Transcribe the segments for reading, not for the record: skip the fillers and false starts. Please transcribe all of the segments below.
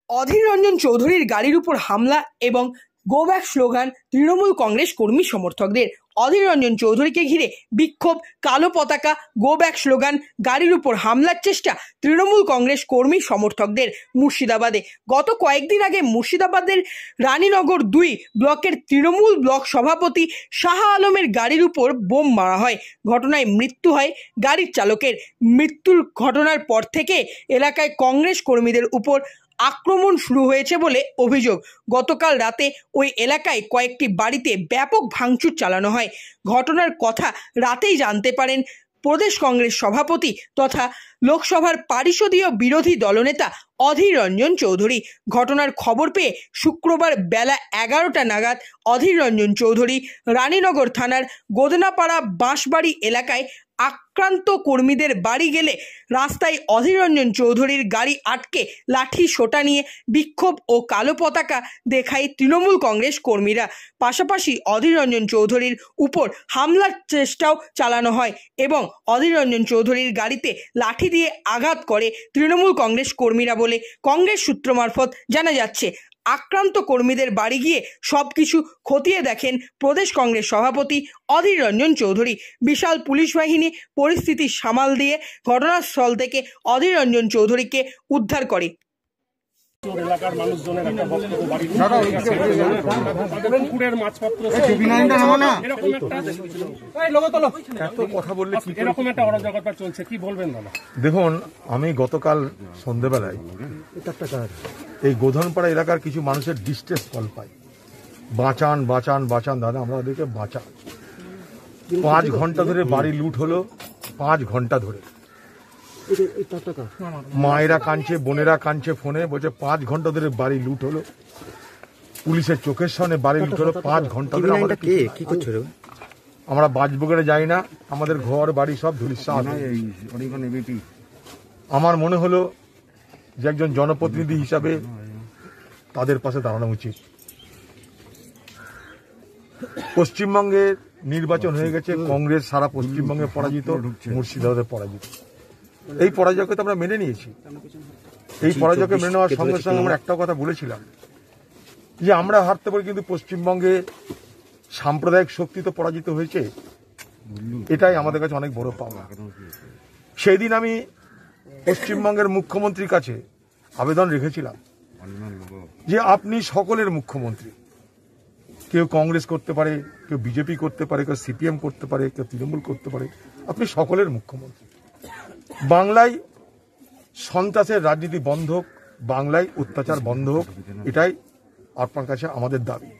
অধীর রঞ্জন চৌধুরীর গাড়ির উপর হামলা এবং go back slogan Trinamool Congress কর্মী সমর্থকদের। অধীর রঞ্জন চৌধুরীকে ঘিরে বিক্ষোভ, কালো পতাকা, গো ব্যাক স্লোগান, গাড়ির উপর হামলার চেষ্টা তৃণমূল কংগ্রেস কর্মী সমর্থকদের মুর্শিদাবাদে। গত কয়েকদিন আগে মুর্শিদাবাদের রানীনগর 2 ব্লকের তৃণমূল ব্লক সভাপতি শাহ আলমের গাড়ির উপর বোম মারা হয়। ঘটনায় মৃত্যু হয় গাড়ির চালকের। মৃত্যুর ঘটনার পর থেকে এলাকায় কংগ্রেস কর্মীদের উপর আক্রমণ শুরু হয়েছে বলে অভিযোগ। গতকাল রাতে ওই এলাকায় কয়েকটি বাড়িতে ব্যাপক ভাঙচুর চালানো হয়। ঘটনার কথা রাতেই জানতে পারেন প্রদেশ কংগ্রেস সভাপতি তথা লোকসভার পরিষদীয় বিরোধী দলনেতা অধীর রঞ্জন চৌধুরী। ঘটনার খবর পেয়ে শুক্রবার বেলা 11টা নাগাদ অধীর রঞ্জন চৌধুরী রানীনগর থানার গোদনাপাড়া বাঁশবাড়ি এলাকায় আক্রান্ত কর্মীদের বাড়ি গেলে রাস্তায় অধীর রঞ্জন চৌধুরীর গাড়ি আটকে লাঠি সোটা নিয়ে বিক্ষোভ ও কালো পতাকা দেখায় তৃণমূল কংগ্রেস কর্মীরা। পাশাপাশি অধীর রঞ্জন চৌধুরীর উপর হামলার চেষ্টাও চালানো হয় এবং অধীর রঞ্জন চৌধুরীর গাড়িতে লাঠি দিয়ে আঘাত করে তৃণমূল কংগ্রেস কর্মীরা বলে কংগ্রেস সূত্র মারফত জানা যাচ্ছে। আক্রান্ত কর্মীদের বাড়ি গিয়ে সবকিছু খতিয়ে দেখেন প্রদেশ কংগ্রেস সভাপতি অধীর রঞ্জন চৌধুরী। বিশাল পুলিশ বাহিনী পরিস্থিতি সামাল দিয়ে ঘটনাস্থল থেকে অধীর রঞ্জন চৌধুরীকে উদ্ধার করে। এলাকার মানুষজনের একটা বক্তব্য এরকম একটা অরাজকতা চলছে, কি বলবেন দাদা? দেখুন, আমি গতকাল সন্ধ্যেবেলায় এই গোধনপাড়া এলাকার কিছু মানুষের ডিস্ট্রেস কল পাই, বাঁচান বাঁচান বাঁচান দাদা, আমরা ওদেরকে বাঁচান। 5 ঘন্টা ধরে বাড়ি লুট হলো, 5 ঘন্টা ধরে মায়েরা কাঁদছে, বোনেরা কাঁদছে, ফোনে বলছে 5 ঘন্টা ধরে বাড়ি লুট হলো, পুলিশের চোখের সামনে বাড়ি লুট হলো 5 ঘন্টা ধরে। আমরা বাজবুগেরে যাই না, আমাদের ঘর বাড়ি সব ধুলিস্যাৎ। আমার মনে হলো যে একজন জনপ্রতিনিধি হিসাবে তাদের পাশে দাঁড়ানো উচিত। পশ্চিমবঙ্গের নির্বাচন হয়ে গেছে, কংগ্রেস সারা পশ্চিমবঙ্গে পরাজিত, মুর্শিদাবাদে পরাজিত। এই পরাজয়কে তো আমরা মেনে নিয়েছি। এই পরাজয়কে মেনে নেওয়ার সঙ্গে সঙ্গে আমরা একটা কথা বলেছিলাম যে আমরা হারতে পারি, কিন্তু পশ্চিমবঙ্গে সাম্প্রদায়িক শক্তি তো পরাজিত হয়েছে, এটাই আমাদের কাছে অনেক বড় পাওয়া। সেই দিন আমি পশ্চিমবঙ্গের মুখ্যমন্ত্রীর কাছে আবেদন রেখেছিলাম যে আপনি সকলের মুখ্যমন্ত্রী। কেউ কংগ্রেস করতে পারে, কেউ বিজেপি করতে পারে, কেউ সিপিএম করতে পারে, কেউ তৃণমূল করতে পারে, আপনি সকলের মুখ্যমন্ত্রী। বাংলায় সন্ত্রাসের রাজনীতি বন্ধ হোক, বাংলায় অত্যাচার বন্ধ হোক, এটাই আপনার কাছে আমাদের দাবি।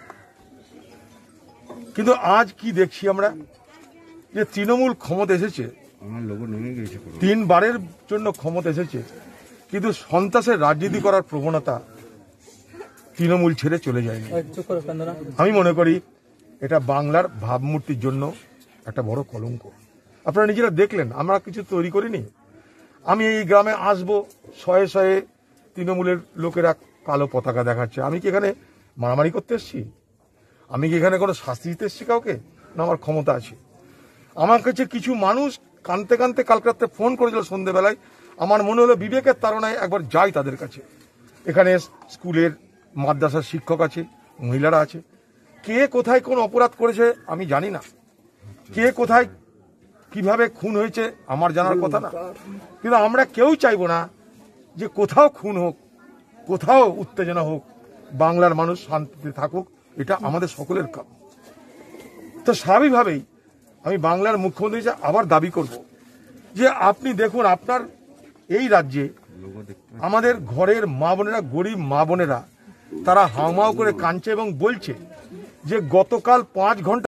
কিন্তু আজ কি দেখছি আমরা, যে তৃণমূল ক্ষমতা এসেছে, 3 বারের জন্য ক্ষমতা এসেছে, কিন্তু সন্ত্রাসের রাজনীতি করার প্রবণতা তৃণমূল ছেড়ে চলে যায়নি। আমি মনে করি এটা বাংলার ভাবমূর্তির জন্য একটা বড় কলঙ্ক। আপনারা নিজেরা দেখলেন, আমরা কিছু তৈরি করিনি। আমি এই গ্রামে আসবো, শয়ে শয়ে তৃণমূলের লোকেরা কালো পতাকা দেখাচ্ছে। আমি কি এখানে মারামারি করতে এসেছি? আমি কি এখানে কোনো শাস্তি দিতে এসেছি কাউকে? না, আমার ক্ষমতা আছে। আমার কাছে কিছু মানুষ কাঁদতে কাঁদতে কালকে রাতে ফোন করেছিল সন্ধ্যেবেলায়। আমার মনে হলো বিবেকের তাড়নায় একবার যাই তাদের কাছে। এখানে স্কুলের মাদ্রাসার শিক্ষক আছে, মহিলারা আছে। কে কোথায় কোন অপরাধ করেছে আমি জানি না, কে কোথায় কিভাবে খুন হয়েছে আমার জানার কথা না, কিন্তু আমরা কেউ চাইবো না যে কোথাও খুন হোক, কোথাও উত্তেজনা হোক, বাংলার মানুষ শান্তিতে থাকুক, এটা আমাদের সকলের কাজ। তো স্বাভাবিকভাবেই আমি বাংলার মুখ্যমন্ত্রী আবার দাবি করব যে আপনি দেখুন, আপনার এই রাজ্যে আমাদের ঘরের মা বোনেরা, গরিব মা বোনেরা, তারা হাউমাউ করে কাঁদছে এবং বলছে যে গতকাল 5 ঘন্টা